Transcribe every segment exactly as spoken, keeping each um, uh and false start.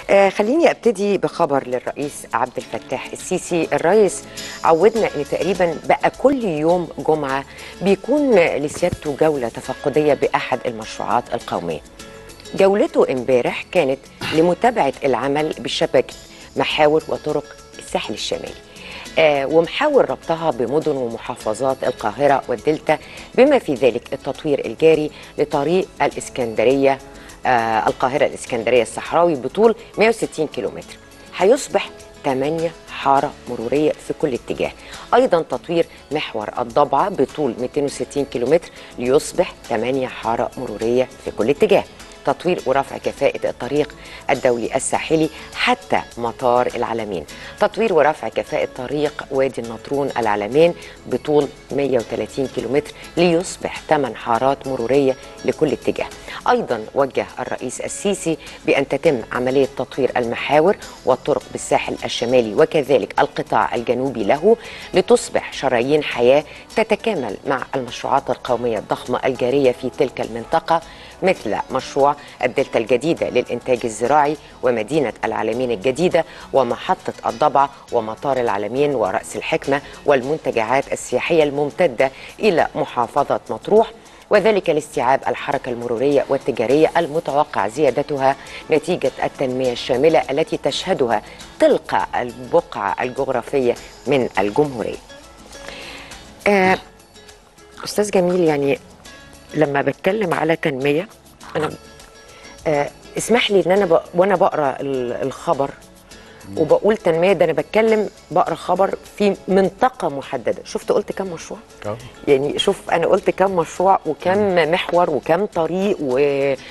آه خليني ابتدي بخبر للرئيس عبد الفتاح السيسي. الرئيس عودنا ان تقريبا بقى كل يوم جمعه بيكون لسيادته جوله تفقديه باحد المشروعات القوميه. جولته امبارح كانت لمتابعه العمل بشبكه محاور وطرق الساحل الشمالي، آه ومحاور ربطها بمدن ومحافظات القاهره والدلتا، بما في ذلك التطوير الجاري لطريق الاسكندريه آه القاهرة الإسكندرية الصحراوي بطول مئة وستين كيلومتر، هيصبح ثمانية حارة مرورية في كل اتجاه. أيضا تطوير محور الضبعة بطول مئتين وستين كيلومتر ليصبح ثمانية حارة مرورية في كل اتجاه. تطوير ورفع كفاءة الطريق الدولي الساحلي حتى مطار العلمين. تطوير ورفع كفاءة طريق وادي النطرون العلمين بطول مئة وثلاثين كيلومتر ليصبح ثمان حارات مرورية لكل اتجاه. أيضا وجه الرئيس السيسي بأن تتم عملية تطوير المحاور والطرق بالساحل الشمالي وكذلك القطاع الجنوبي له لتصبح شرايين حياة تتكامل مع المشروعات القومية الضخمة الجارية في تلك المنطقة، مثل مشروع الدلتا الجديدة للإنتاج الزراعي ومدينة العلمين الجديدة ومحطة الضبعة ومطار العلمين ورأس الحكمة والمنتجعات السياحية الممتدة إلى محافظة مطروح، وذلك لاستيعاب الحركة المرورية والتجارية المتوقع زيادتها نتيجة التنمية الشاملة التي تشهدها تلك البقعة الجغرافية من الجمهورية. آه أستاذ جميل، يعني لما بتكلم على تنمية أنا آه اسمح لي إن أنا ب... وأنا بقرأ الخبر وبقول تنمية، ده أنا بتكلم بقرأ خبر في منطقة محددة. شفت قلت كم مشروع؟ أوه. يعني شوف أنا قلت كم مشروع وكم محور وكم طريق و...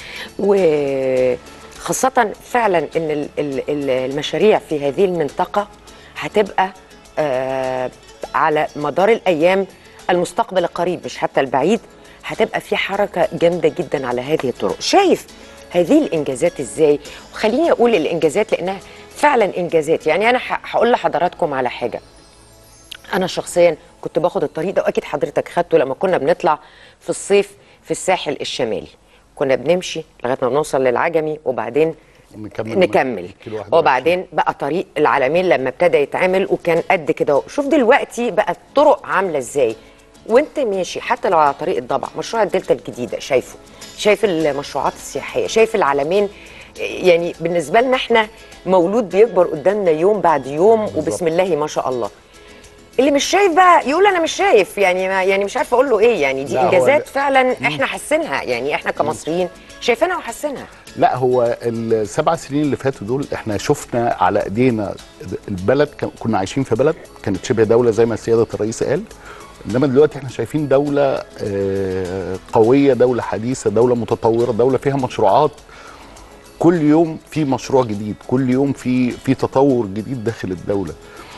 وخاصة فعلا إن المشاريع في هذه المنطقة هتبقى آه على مدار الأيام، المستقبل القريب مش حتى البعيد، هتبقى في حركة جامدة جدا على هذه الطرق. شايف هذه الإنجازات إزاي؟ وخليني أقول الإنجازات لأنها فعلا إنجازات. يعني أنا هقول لحضراتكم على حاجة. أنا شخصيا كنت باخد الطريق ده وأكيد حضرتك خدته لما كنا بنطلع في الصيف في الساحل الشمالي. كنا بنمشي لغاية ما بنوصل للعجمي وبعدين نكمل, نكمل. وبعدين بقى طريق العلمين لما ابتدى يتعمل وكان قد كده. شوف دلوقتي بقى الطرق عاملة إزاي وانت ماشي، حتى لو على طريق الضبع، مشروع الدلتا الجديده شايفه، شايف المشروعات السياحيه، شايف العلمين. يعني بالنسبه لنا احنا مولود بيكبر قدامنا يوم بعد يوم وبسم الله ما شاء الله. اللي مش شايف بقى يقول انا مش شايف، يعني ما يعني مش عارفه اقول له ايه. يعني دي انجازات فعلا احنا حاسينها، يعني احنا كمصريين شايفينها وحاسينها. لا هو السبع سنين اللي فاتوا دول احنا شفنا على ايدينا البلد، كنا عايشين في بلد كانت شبه دوله زي ما سياده الرئيس قال، انما دلوقتي احنا شايفين دوله قويه، دوله حديثه، دوله متطوره، دوله فيها مشروعات. كل يوم في مشروع جديد، كل يوم في في تطور جديد داخل الدوله.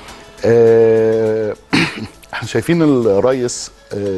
احنا شايفين الرئيس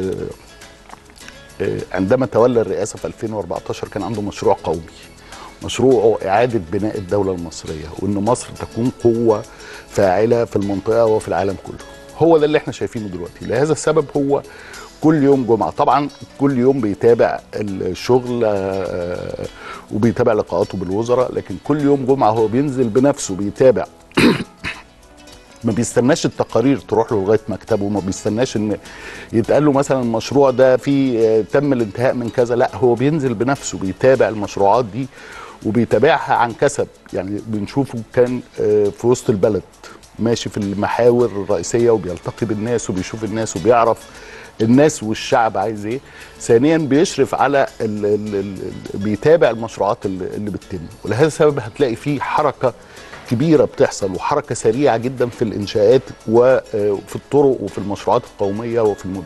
عندما تولى الرئاسه في ألفين وأربعتاشر كان عنده مشروع قومي، مشروعه اعاده بناء الدوله المصريه، وان مصر تكون قوه فاعله في المنطقه وفي العالم كله. هو ده اللي احنا شايفينه دلوقتي. لهذا السبب هو كل يوم جمعه طبعا كل يوم بيتابع الشغل وبيتابع لقاءاته بالوزراء، لكن كل يوم جمعه هو بينزل بنفسه بيتابع. ما بيستناش التقارير تروح له لغايه مكتبه، ما بيستناش ان يتقال له مثلا المشروع ده في تم الانتهاء من كذا، لا هو بينزل بنفسه بيتابع المشروعات دي وبيتابعها عن كسب. يعني بنشوفه كان في وسط البلد ماشي في المحاور الرئيسيه وبيلتقي بالناس وبيشوف الناس وبيعرف الناس والشعب عايز ايه. ثانيا بيشرف على ال ال ال بيتابع المشروعات اللي بتتم، ولهذا السبب هتلاقي فيه حركه كبيره بتحصل وحركه سريعه جدا في الانشاءات وفي الطرق وفي المشروعات القوميه وفي المدن.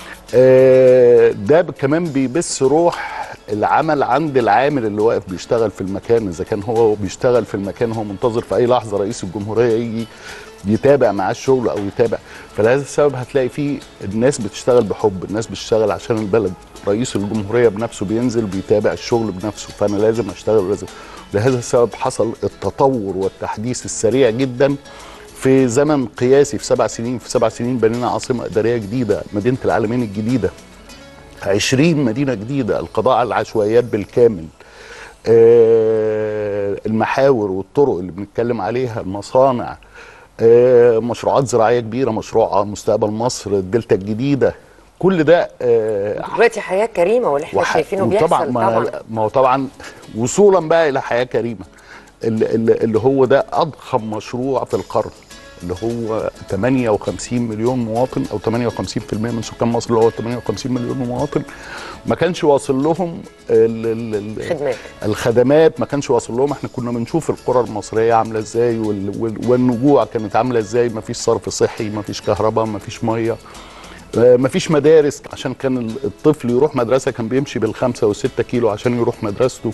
ده كمان بيبث روح العمل عند العامل اللي واقف بيشتغل في المكان، اذا كان هو بيشتغل في المكان هو منتظر في اي لحظه رئيس الجمهوريه يجي يتابع معاه الشغل او يتابع. فلهذا السبب هتلاقي فيه الناس بتشتغل بحب، الناس بتشتغل عشان البلد، رئيس الجمهوريه بنفسه بينزل بيتابع الشغل بنفسه، فانا لازم اشتغل ولازم. لهذا السبب حصل التطور والتحديث السريع جدا في زمن قياسي. في سبع سنين في سبع سنين بنينا عاصمه اداريه جديده، مدينه العلمين الجديده، عشرين مدينه جديده، القضاء على العشوائيات بالكامل، آه المحاور والطرق اللي بنتكلم عليها، المصانع، آه مشروعات زراعيه كبيره، مشروع مستقبل مصر، الدلتا الجديده، كل ده آه دلوقتي حياه كريمه واللي احنا شايفينه بيحصل طبعا. طبعا ما هو طبعا وصولا بقى الى حياه كريمه اللي, اللي هو ده اضخم مشروع في القرن، اللي هو ثمانية وخمسين مليون مواطن او ثمانية وخمسين بالمئة من سكان مصر، اللي هو ثمانية وخمسين مليون مواطن ما كانش واصل لهم الخدمات الخدمات ما كانش واصل لهم. احنا كنا بنشوف القرى المصريه عامله ازاي، والنجوع كانت عامله ازاي، ما فيش صرف صحي، ما فيش كهرباء، ما فيش ميه، ما فيش مدارس. عشان كان الطفل يروح مدرسه كان بيمشي بالخمسه والسته كيلو عشان يروح مدرسته،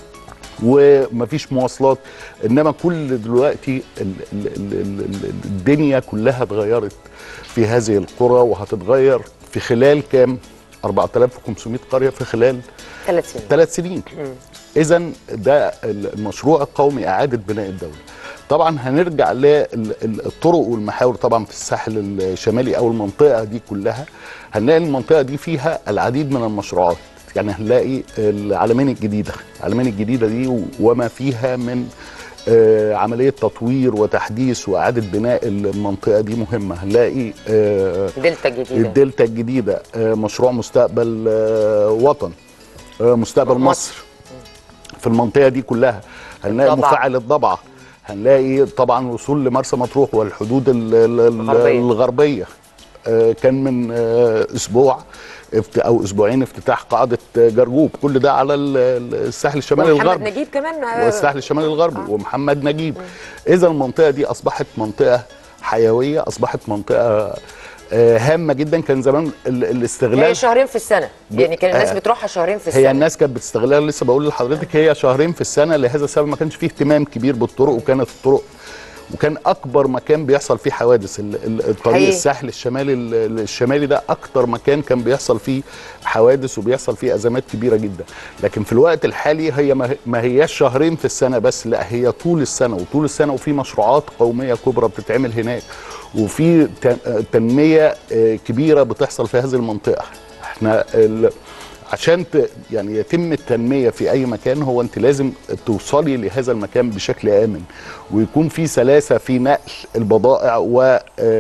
ومفيش مواصلات. انما كل دلوقتي ال ال ال ال الدنيا كلها اتغيرت في هذه القرى، وهتتغير في خلال كام؟ أربعة آلاف وخمسمائة قريه في خلال ثلاث سنين ثلاث سنين. اذا ده المشروع القومي اعاده بناء الدوله. طبعا هنرجع للطرق والمحاور طبعا في الساحل الشمالي او المنطقه دي كلها. هنلاقي المنطقه دي فيها العديد من المشروعات، يعني هنلاقي العلمين الجديده، العلمين الجديده دي وما فيها من آه عمليه تطوير وتحديث واعاده بناء المنطقه دي مهمه. هنلاقي آه الدلتا الجديده الدلتا الجديده آه مشروع مستقبل آه وطن، آه مستقبل مصر, مصر في المنطقه دي كلها. هنلاقي مفاعل الضبعه، هنلاقي طبعا وصول لمرسى مطروح والحدود الغربيه, الغربية. آه كان من آه اسبوع او اسبوعين افتتاح قاعده جرجوب، كل ده على الساحل الشمالي الغربي، ومحمد نجيب كمان والساحل الشمالي الغربي آه. ومحمد نجيب. اذا المنطقه دي اصبحت منطقه حيويه، اصبحت منطقه آه هامه جدا. كان زمان الاستغلال هي شهرين في السنه، يعني كان الناس آه بتروحها شهرين في السنه. هي الناس كانت بتستغلها، لسه بقول لحضرتك هي شهرين في السنه. لهذا السبب ما كانش فيه اهتمام كبير بالطرق، وكانت الطرق وكان اكبر مكان بيحصل فيه حوادث الطريق الساحل الشمالي الشمالي ده اكتر مكان كان بيحصل فيه حوادث وبيحصل فيه ازمات كبيره جدا. لكن في الوقت الحالي هي ما هياش شهرين في السنه بس، لا هي طول السنه وطول السنه، وفي مشروعات قوميه كبرى بتتعمل هناك، وفي تنميه كبيره بتحصل في هذه المنطقه. احنا عشان يعني يتم التنميه في اي مكان، هو انت لازم توصلي لهذا المكان بشكل امن، ويكون في سلاسه في نقل البضائع و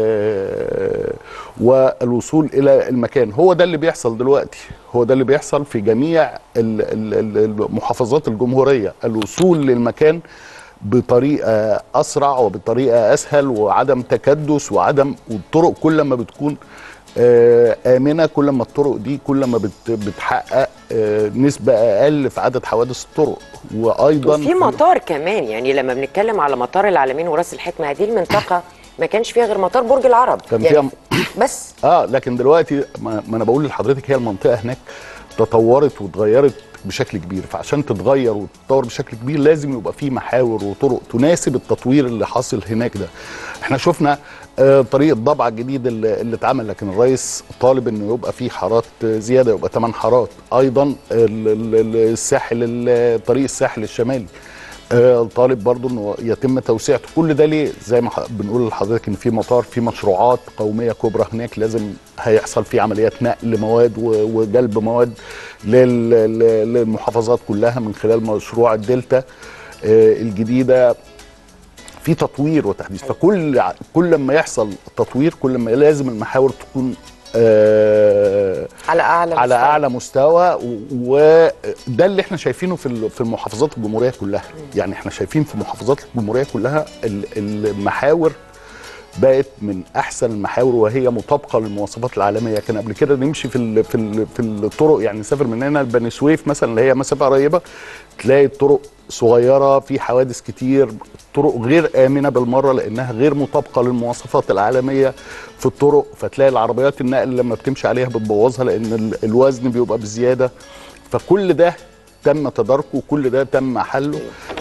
والوصول الى المكان. هو ده اللي بيحصل دلوقتي، هو ده اللي بيحصل في جميع المحافظات الجمهوريه، الوصول للمكان بطريقه اسرع وبطريقه اسهل، وعدم تكدس وعدم، والطرق كل ما بتكون آمنة كل ما الطرق دي كل ما بتحقق نسبة أقل في عدد حوادث الطرق. وأيضا وفي مطار كمان، يعني لما بنتكلم على مطار العلمين وراس الحكمة، هذه المنطقة ما كانش فيها غير مطار برج العرب كان يعني فيها بس اه لكن دلوقتي ما أنا بقول لحضرتك هي المنطقة هناك تطورت واتغيرت بشكل كبير، فعشان تتغير وتتطور بشكل كبير لازم يبقى في محاور وطرق تناسب التطوير اللي حاصل هناك ده. احنا شفنا آه طريق الضبعه الجديد اللي, اللي اتعمل، لكن الرئيس طالب انه يبقى في حارات زياده، يبقى ثمان حارات. ايضا الساحل طريق الساحل الشمالي آه طالب برضو انه يتم توسعته. كل ده ليه؟ زي ما بنقول لحضرتك ان في مطار، في مشروعات قوميه كبرى هناك لازم هيحصل في عمليات نقل مواد وجلب مواد للمحافظات كلها من خلال مشروع الدلتا آه الجديده. في تطوير وتحديث، فكل كل ما يحصل تطوير كل ما لازم المحاور تكون آه على اعلى على مستوى. اعلى مستوى، وده اللي احنا شايفينه في في المحافظات الجمهوريه كلها. يعني احنا شايفين في المحافظات الجمهوريه كلها المحاور بقت من احسن المحاور وهي مطابقه للمواصفات العالميه. كان قبل كده نمشي في ال في ال في الطرق، يعني نسافر من هنا لبني سويف مثلا اللي هي مسافه قريبه، تلاقي الطرق صغيره، في حوادث كتير، طرق غير امنه بالمره لانها غير مطابقه للمواصفات العالميه في الطرق، فتلاقي العربيات النقل لما بتمشي عليها بتبوظها لان الوزن بيبقى بزياده. فكل ده تم تداركه وكل ده تم حله،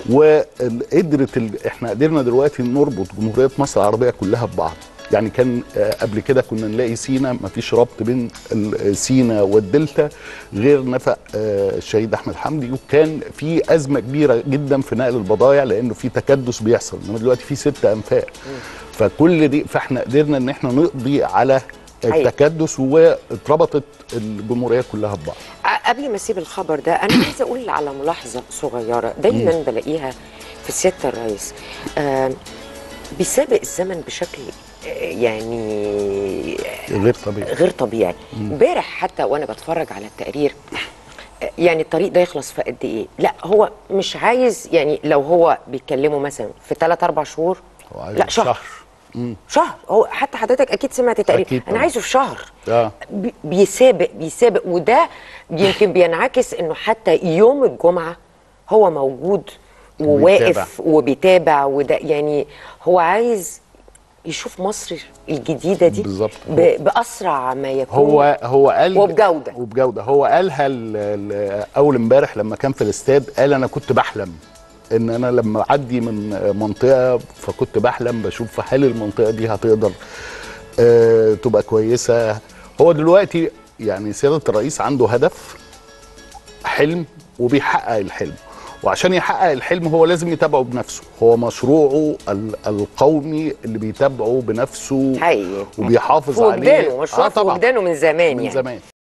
وقدرت ال... احنا قدرنا دلوقتي نربط جمهوريه مصر العربيه كلها ببعض. يعني كان قبل كده كنا نلاقي سينا ما فيش ربط بين سينا والدلتا غير نفق الشهيد احمد حمدي، وكان في ازمه كبيره جدا في نقل البضائع لانه في تكدس بيحصل. انما دلوقتي في ست انفاق، فكل دي فاحنا قدرنا ان احنا نقضي على التكدس واتربطت الجمهوريه كلها ببعض. قبل ما اسيب الخبر ده انا عايزه اقول على ملاحظه صغيره دايما مم. بلاقيها في سياده الرئيس. آه بيسابق الزمن بشكل آه، يعني غير طبيعي. غير طبيعي. امبارح حتى وانا بتفرج على التقرير، آه، يعني الطريق ده يخلص في قد ايه؟ لا هو مش عايز، يعني لو هو بيتكلموا مثلا في ثلاث اربع شهور، هو عايز لا شهر شهر. مم. شهر. هو حتى حضرتك اكيد سمعت تقريبا، أكيد انا طبعا. عايزه في شهر. اه بي- بيسابق بيسابق وده يمكن بينعكس انه حتى يوم الجمعه هو موجود وواقف وبيتابع، وده يعني هو عايز يشوف مصر الجديده دي بالظبط. ب- باسرع ما يكون. هو هو قال وبجودة. وبجوده هو قالها ال- ال- اول امبارح لما كان في الاستاد، قال انا كنت بحلم ان انا لما اعدي من منطقه، فكنت بحلم بشوف هل المنطقه دي هتقدر آه تبقى كويسه. هو دلوقتي يعني سياده الرئيس عنده هدف، حلم، وبيحقق الحلم، وعشان يحقق الحلم هو لازم يتابعه بنفسه. هو مشروعه ال- القومي اللي بيتابعه بنفسه حقيقي وبيحافظ في عليه. وجدانه، مشروع آه في طبعا وجدانه من زمان من يعني. زمان.